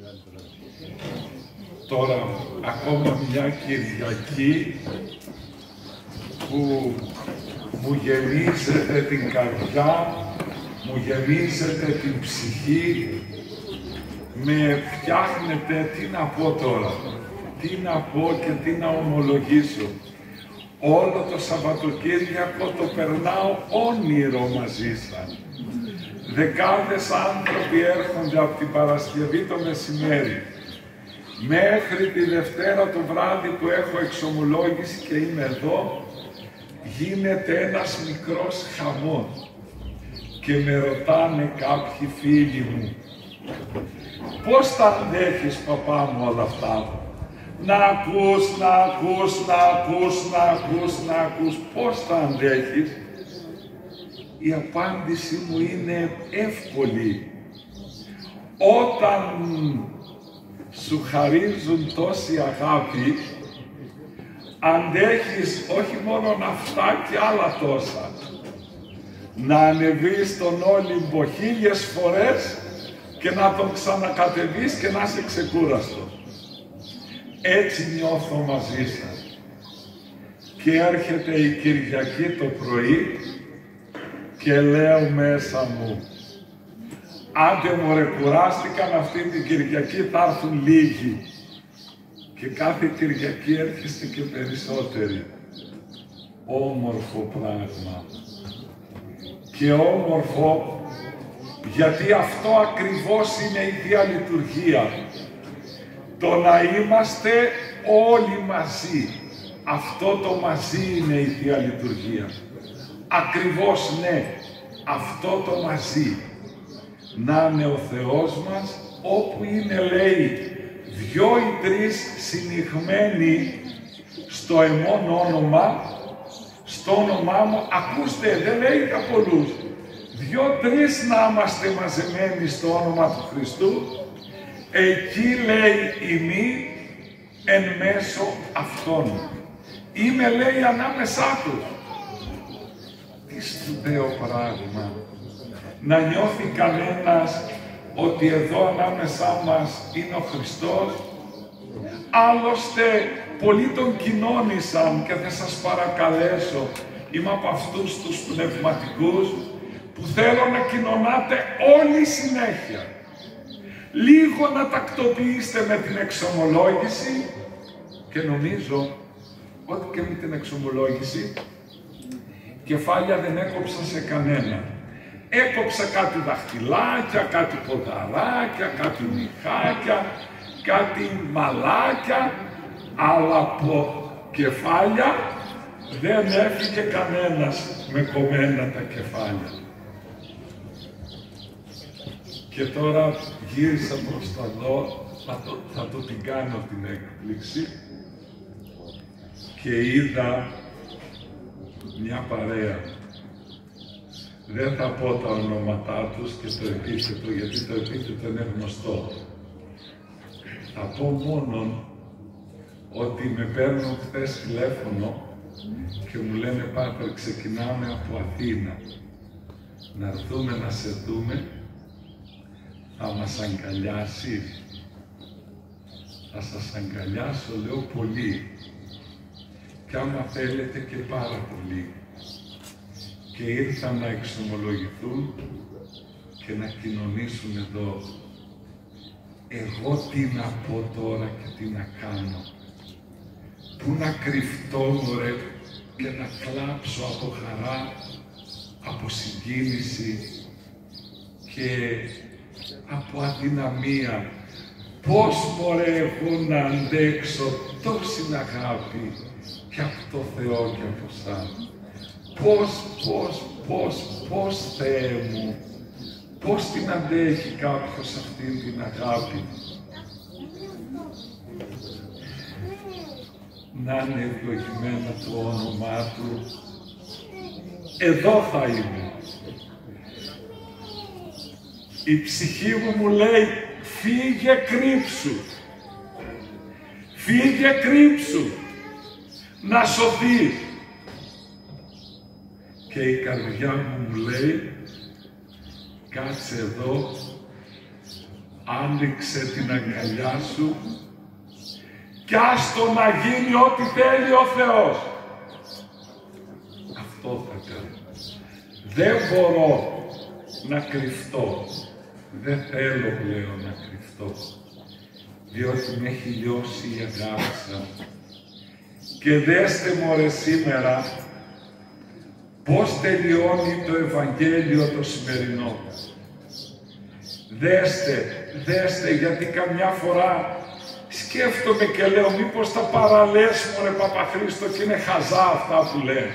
Τώρα, ακόμα μια Κυριακή που μου γεμίζετε την καρδιά, μου γεμίζετε την ψυχή, με φτιάχνετε, τι να πω τώρα, τι να πω και τι να ομολογήσω. Όλο το Σαββατοκύριακο το περνάω όνειρο μαζί σας. Δεκάδες άνθρωποι έρχονται από την Παρασκευή το μεσημέρι μέχρι τη Δευτέρα το βράδυ που έχω εξομολόγηση και είμαι εδώ, γίνεται ένας μικρός χαμός και με ρωτάνε κάποιοι φίλοι μου, πώς τα αντέχεις παπά μου όλα αυτά, να ακούς, να ακούς, να ακούς, να ακούς, να ακούς, πώς τα αντέχεις? Η απάντηση μου είναι εύκολη. Όταν σου χαρίζουν τόση αγάπη, αντέχεις όχι μόνο αυτά και άλλα τόσα. Να ανεβείς στον Όλυμπο 1000 φορές και να τον ξανακατεβείς και να είσαι ξεκούραστο. Έτσι νιώθω μαζί σας. Και έρχεται η Κυριακή το πρωί και λέω μέσα μου, άντε μωρέ, κουράστηκαν αυτή την Κυριακή, θα έρθουν λίγοι. Και κάθε Κυριακή έρχεστε και περισσότεροι. Όμορφο πράγμα. Και όμορφο γιατί αυτό ακριβώς είναι η Θεία Λειτουργία. Το να είμαστε όλοι μαζί. Αυτό το μαζί είναι η Θεία Λειτουργία. Ακριβώς ναι, αυτό το μαζί. Να είναι ο Θεός μας, όπου είναι, λέει, 2 ή 3 συνηγμένοι στο εμόν όνομα, στο όνομά μου, ακούστε, δεν λέει για πολλούς, 2-3 να είμαστε μαζεμένοι στο όνομα του Χριστού, εκεί λέει ημί εν μέσω αυτών. Είμαι, λέει, ανάμεσά τους. Τι σπουδαίο πράγμα. Να νιώθει κανένας ότι εδώ ανάμεσά μας είναι ο Χριστός. Άλλωστε, πολλοί τον κοινώνησαν και θα σας παρακαλέσω, είμαι από αυτούς τους πνευματικούς που θέλω να κοινωνάτε όλη συνέχεια. Λίγο να τακτοποιήσετε με την εξομολόγηση και νομίζω ότι και με την εξομολόγηση κεφάλια δεν έκοψα σε κανένα. Έκοψα κάτι δαχτυλάκια, κάτι ποδαράκια, κάτι μυχάκια, κάτι μαλάκια, αλλά από κεφάλια δεν έφυγε κανένας με κομμένα τα κεφάλια. Και τώρα γύρισα προς τα δω, θα το την κάνω την έκπληξη και είδα μια παρέα. Δεν θα πω τα ονόματά τους και το επίθετο, γιατί το επίθετο είναι γνωστό. Θα πω μόνον ότι με παίρνουν χθες τηλέφωνο και μου λένε, Πάτερ, ξεκινάμε από Αθήνα. Να έρθουμε να σε δούμε, θα μας αγκαλιάσεις. Θα σας αγκαλιάσω, λέω, πολύ. Και άμα θέλετε και πάρα πολύ. Και ήρθαν να εξομολογηθούν και να κοινωνήσουν εδώ. Εγώ τι να πω τώρα και τι να κάνω? Πού να κρυφτώ, μωρέ, και να κλάψω από χαρά, από συγκίνηση και από αδυναμία? Πώς, μωρέ, εγώ να αντέξω τόση αγάπη και από το Θεό και από εσάς? Πώς, Θεέ μου, πώς την αντέχει κάποιος αυτήν την αγάπη? Να είναι ευλογημένο το όνομά Του. Εδώ θα είμαι. Η ψυχή μου λέει, φύγε κρύψου. Φύγε κρύψου. Να σωθείς. Και η καρδιά μου λέει, κάτσε εδώ, άνοιξε την αγκαλιά σου κι άστο να γίνει ό,τι θέλει ο Θεός. Αυτό θα κάνω. Δεν μπορώ να κρυφτώ. Δεν θέλω πλέον να κρυφτώ. Διότι με έχει λιώσει η αγάπη. Και δέστε μωρέ σήμερα πώς τελειώνει το Ευαγγέλιο το σημερινό. Δέστε, γιατί καμιά φορά σκέφτομαι και λέω μήπως τα παραλες μωρέ Παπαχρήστο και είναι χαζά αυτά που λέει.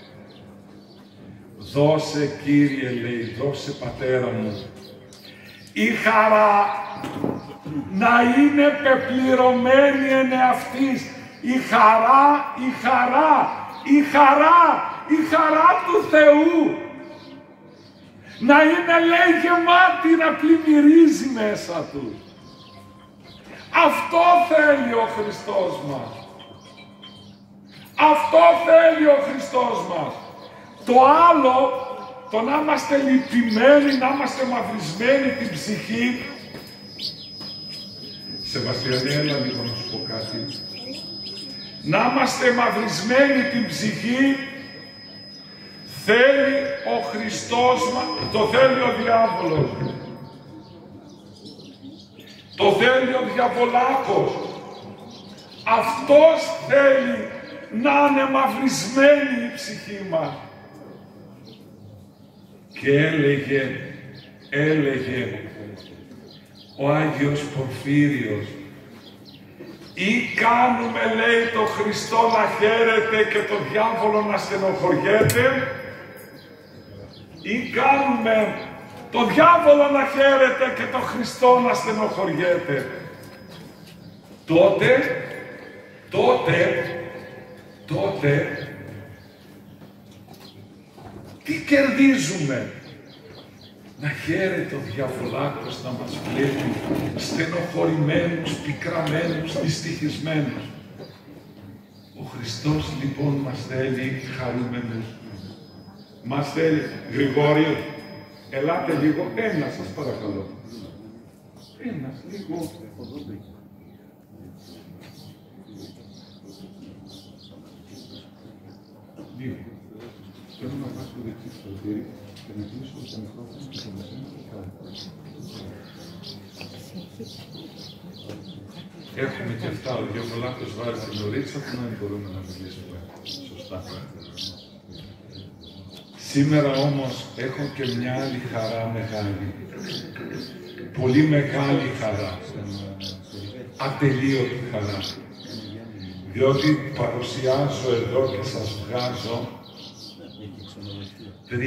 Δώσε Κύριε λέει, δώσε Πατέρα μου, η χαρά να είναι πεπληρωμένη εν εαυτής. Η χαρά του Θεού. Να είναι λέει γεμάτη, να πλημμυρίζει μέσα του. Αυτό θέλει ο Χριστός μας. Αυτό θέλει ο Χριστός μας. Το άλλο, το να είμαστε λυπημένοι, να είμαστε μαυρισμένοι την ψυχή. Σεβαστιανέ, έλα λίγο να σου πω κάτι. Να είμαστε μαυρισμένοι την ψυχή, θέλει ο Χριστός μας, το θέλει ο διάβολος. Το θέλει ο διαβολάκος. Αυτός θέλει να είναι μαυρισμένη η ψυχή μας. Και έλεγε ο Άγιος Πορφύριος, ή κάνουμε λέει το Χριστό να χαίρεται και το διάβολο να στενοχωριέται, ή κάνουμε το διάβολο να χαίρεται και το Χριστό να στενοχωριέται. Τότε τι κερδίζουμε? Να χαίρεται ο διαβολάκος να μας βλέπει στενοχωρημένους, πικραμένους, δυστυχισμένους. Ο Χριστός λοιπόν μας θέλει χαρούμενους. Μας θέλει. Γρηγόριο, ελάτε λίγο. Ένα σας παρακαλώ. Ένας λίγο. Λίγο. Θέλω να βάζω το δεξί στο χέρι και να κλείσω το μικρόφωνο και το μεσαίμα και κάτω. Έχουμε και αυτά, ο διαβολάκος βάζει την ωρίτσα, που δεν μπορούμε να μιλήσουμε σωστά. Σήμερα όμως έχω και μια άλλη χαρά μεγάλη. Πολύ μεγάλη χαρά. Ατελείωτη χαρά. Διότι παρουσιάζω εδώ και σας βγάζω 3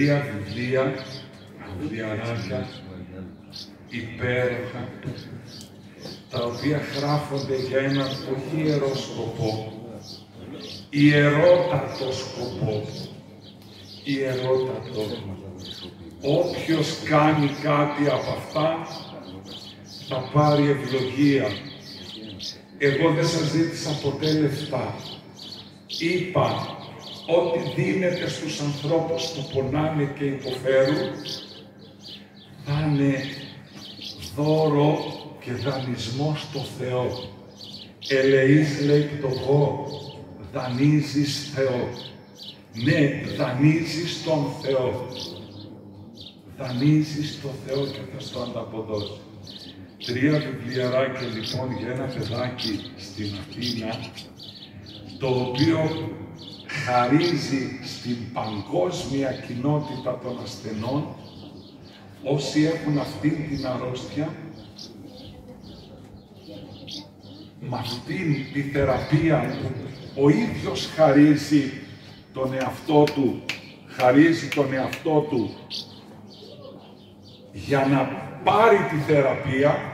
βιβλιαράκια υπέροχα, τα οποία γράφονται για έναν όχι ιερό σκοπό, ιερότατο σκοπό. Ιερότατο. Όποιος κάνει κάτι από αυτά θα πάρει ευλογία. Εγώ δεν σας ζήτησα ποτέ λεφτά. Είπα ότι δίνεται στους ανθρώπους που πονάνε και υποφέρουν, θα είναι δώρο και δανεισμό στο Θεό. Ελεείς λέει πτωχό, δανείζεις Θεό. Ναι, δανείζεις τον Θεό. Δανείζεις τον Θεό και θα στο ανταποδώσει. 3 βιβλιαράκια λοιπόν για ένα παιδάκι στην Αθήνα, το οποίο χαρίζει στην παγκόσμια κοινότητα των ασθενών, όσοι έχουν αυτή την αρρώστια, με αυτήν τη θεραπεία που ο ίδιος χαρίζει τον εαυτό του, για να πάρει τη θεραπεία.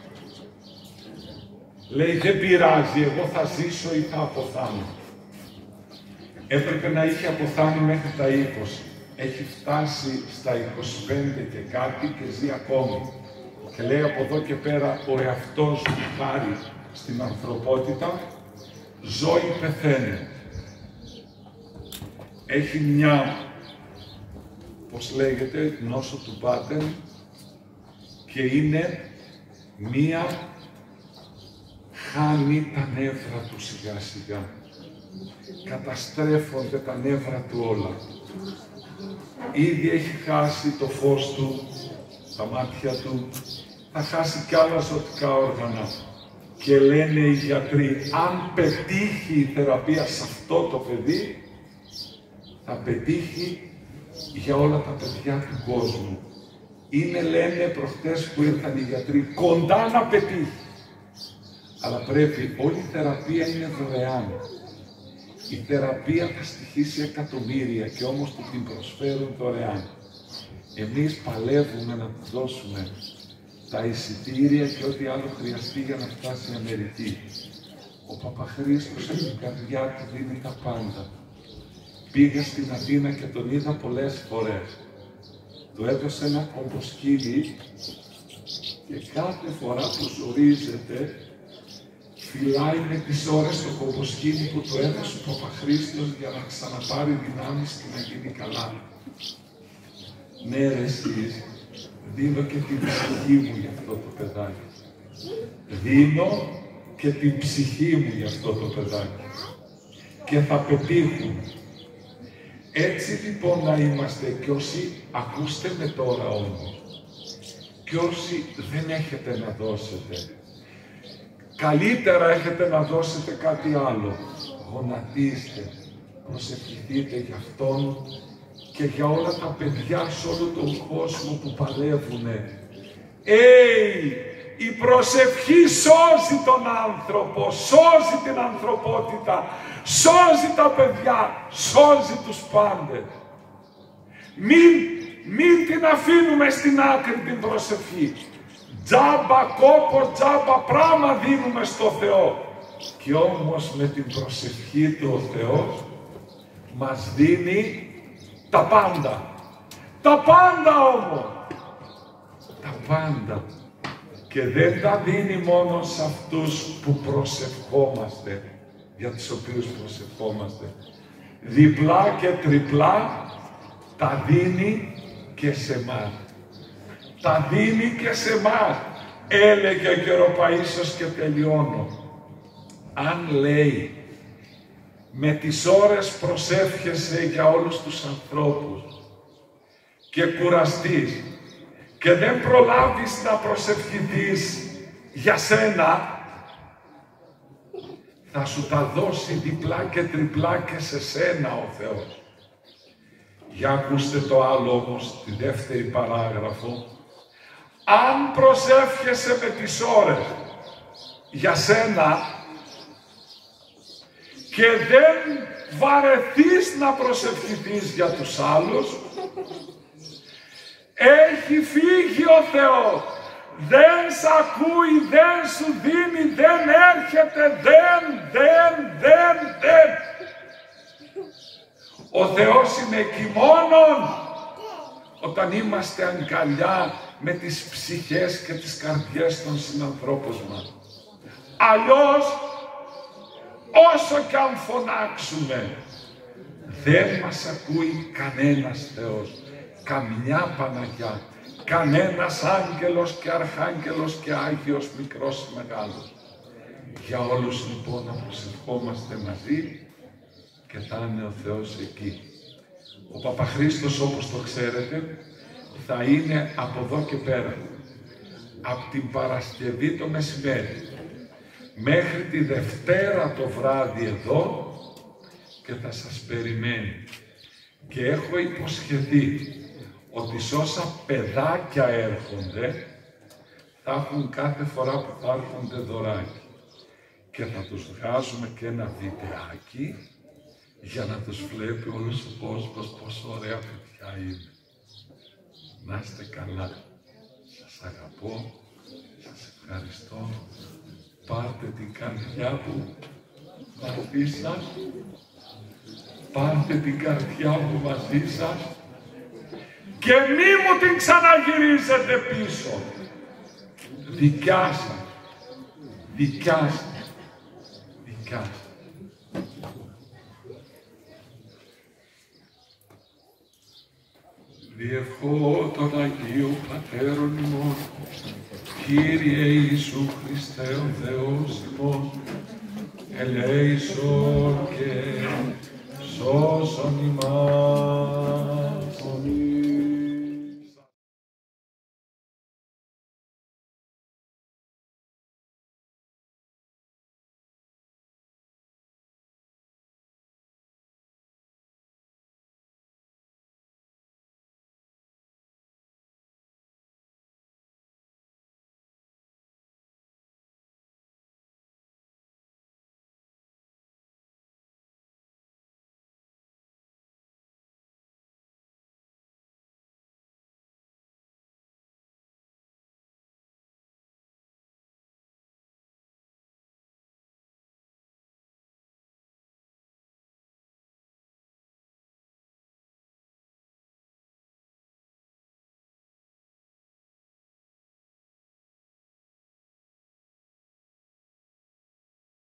Λέει δεν πειράζει, εγώ θα ζήσω ή θα αποθάνω. Έπρεπε να είχε αποθάνει μέχρι τα 20. Έχει φτάσει στα 25 και κάτι και ζει ακόμη. Και λέει από εδώ και πέρα ο εαυτός του χάρη στην ανθρωπότητα, ζω ή πεθαίνε. Έχει μια, πώς λέγεται, νόσο του Πάτερ, και είναι Μία χάνει τα νεύρα του σιγά σιγά. Καταστρέφονται τα νεύρα του όλα. Ήδη έχει χάσει το φως του, τα μάτια του, θα χάσει κι άλλα ζωτικά όργανα. Και λένε οι γιατροί, αν πετύχει η θεραπεία σε αυτό το παιδί, θα πετύχει για όλα τα παιδιά του κόσμου. Είναι, λένε προχτές που ήρθαν οι γιατροί, κοντά να πετύχει. Αλλά πρέπει, όλη η θεραπεία είναι δωρεάν. Η θεραπεία θα στοιχήσει εκατομμύρια και όμως του την προσφέρουν δωρεάν. Εμείς παλεύουμε να του δώσουμε τα εισιτήρια και ό,τι άλλο χρειαστεί για να φτάσει η Αμερική. Ο Παπαχρήστος από την καρδιά του δίνει τα πάντα. Πήγα στην Αθήνα και τον είδα πολλές φορές. Του έδωσε ένα κομποσκύλι και κάθε φορά που ζορίζεται φυλάει με τις ώρες το κομποσκύλι που του έδωσε ο Παπαχρήστος για να ξαναπάρει δυνάμεις και να γίνει καλά. Ναι ρε εσείς, δίνω και την ψυχή μου για αυτό το παιδάκι. Δίνω και την ψυχή μου για αυτό το παιδάκι. Και θα πετύχουν. Έτσι λοιπόν να είμαστε και όσοι ακούστε με τώρα όμως. Και όσοι δεν έχετε να δώσετε. Καλύτερα έχετε να δώσετε κάτι άλλο. Γονατίστε, προσευχηθείτε για Αυτόν και για όλα τα παιδιά σε όλο τον κόσμο που παλεύουνε. Η προσευχή σώζει τον άνθρωπο, σώζει την ανθρωπότητα, σώζει τα παιδιά, σώζει τους πάντες. Μην την αφήνουμε στην άκρη την προσευχή. Τζάμπα κόπο, τζάμπα πράγμα δίνουμε στο Θεό. Και όμως με την προσευχή του ο Θεός μας δίνει τα πάντα. Τα πάντα όμως. Τα πάντα. Και δεν τα δίνει μόνο σε αυτούς που προσευχόμαστε, για τους οποίους προσευχόμαστε. Διπλά και τριπλά τα δίνει και σε εμάς. Τα δίνει και σε εμάς. Έλεγε ο Κεροπαΐσιος και τελειώνω. Αν λέει με τις ώρες προσεύχεσαι για όλους τους ανθρώπους και κουραστείς και δεν προλάβεις να προσευχηθείς για σένα, θα σου τα δώσει διπλά και τριπλά και σε σένα ο Θεός. Για ακούστε το άλλο όμως, τη δεύτερη παράγραφο. Αν προσεύχεσαι με τις ώρες για σένα και δεν βαρεθείς να προσευχηθείς για τους άλλους, έχει φύγει ο Θεός. Δεν σ' ακούει, δεν σου δίνει, δεν έρχεται, δεν. Ο Θεός είναι εκεί μόνον όταν είμαστε αγκαλιά με τις ψυχές και τις καρδιές των συνανθρώπων μας. Αλλιώς, όσο κι αν φωνάξουμε, δεν μας ακούει κανένας Θεός, καμιά Παναγιά, κανένας άγγελος και αρχάγγελος και Άγιος μικρός ή μεγάλος. Για όλους λοιπόν να προσευχόμαστε μαζί και θα είναι ο Θεός εκεί. Ο Παπαχρήστος, όπως το ξέρετε, θα είναι από εδώ και πέρα, από την Παρασκευή το μεσημέρι μέχρι τη Δευτέρα το βράδυ εδώ και θα σας περιμένει. Και έχω υποσχεθεί ότι σε όσα παιδάκια έρχονται θα έχουν κάθε φορά που θα έρχονται δωράκι και θα τους βγάζουμε και ένα βιντεάκι για να τους βλέπει όλος ο κόσμος πόσο ωραία παιδιά είναι. Να είστε καλά. Σας αγαπώ. Σας ευχαριστώ. Πάρτε την καρδιά μου μαζί σας. Πάρτε την καρδιά μου μαζί σας και μη μου την ξαναγυρίζετε πίσω. Δικιά σας. Δικιά σας. Δικιά σας. Διευχώ των Αγίων Πατέρων ημών Κύριε Ιησού Χριστέ ο Θεός ημών, ελέησον και σώσον ημάς.